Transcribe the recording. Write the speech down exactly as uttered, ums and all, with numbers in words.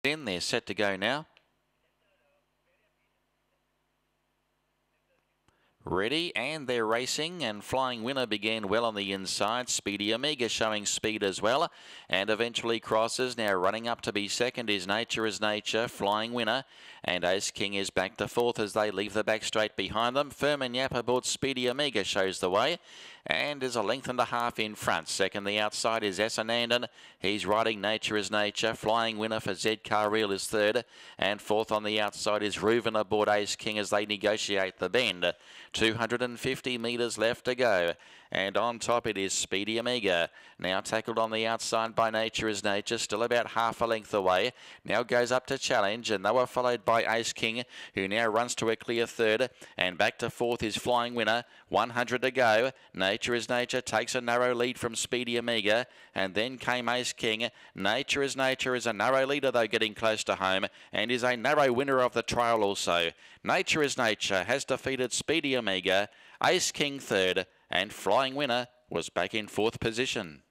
In there, set to go now. Ready, and they're racing, and Flying Winner began well on the inside. Speedy Omega showing speed as well, and eventually crosses. Now running up to be second is Nature is Nature, Flying Winner, and Ace King is back to fourth as they leave the back straight behind them. Furman Yap aboard Speedy Omega shows the way, and is a length and a half in front. Second, the outside is Essanandan. He's riding Nature is Nature. Flying Winner for Zed Carreel is third, and fourth on the outside is Reuven aboard Ace King as they negotiate the bend. two hundred fifty metres left to go, and on top it is Speedy Omega, now tackled on the outside by Nature is Nature, still about half a length away. Now goes up to challenge, and they were followed by Ace King, who now runs to a clear third, and back to fourth is Flying Winner. one hundred to go. Nature is Nature takes a narrow lead from Speedy Omega, and then came Ace King. Nature is Nature is a narrow leader, though, getting close to home, and is a narrow winner of the trial also. Nature is Nature has defeated Speedy Omega, Ace King third, and Flying Winner was back in fourth position.